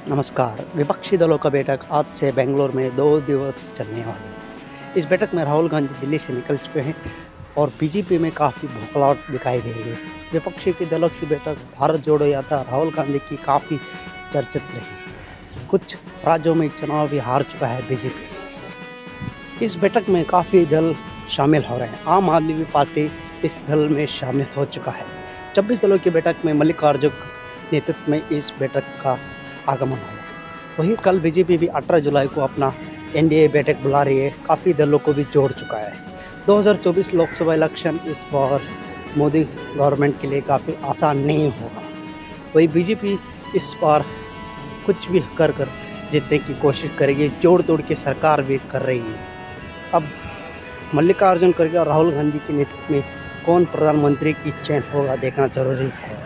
नमस्कार। विपक्षी दलों का बैठक आज से बेंगलोर में 2 दिवस चलने वाली है। इस बैठक में राहुल गांधी दिल्ली से निकल चुके हैं और बीजेपी में काफ़ी भूखलाहट दिखाई दे रही है। विपक्षी की दलों की बैठक भारत जोड़ो यात्रा राहुल गांधी की काफ़ी चर्चित रही। कुछ राज्यों में चुनाव भी हार चुका है बीजेपी। इस बैठक में काफ़ी दल शामिल हो रहे हैं। आम आदमी पार्टी इस दल में शामिल हो चुका है। 26 दलों की बैठक में मल्लिकार्जुन नेतृत्व में इस बैठक का आगमन होगा। वहीं कल बीजेपी भी 18 जुलाई को अपना एनडीए बैठक बुला रही है। काफ़ी दलों को भी जोड़ चुका है। 2024 लोकसभा इलेक्शन इस बार मोदी गवर्नमेंट के लिए काफ़ी आसान नहीं होगा। वही बीजेपी इस बार कुछ भी कर जीतने की कोशिश करेगी। जोड़ तोड़ की सरकार भी कर रही है। अब मल्लिकार्जुन खड़गे और राहुल गांधी के नेतृत्व में कौन प्रधानमंत्री की चयन होगा देखना जरूरी है।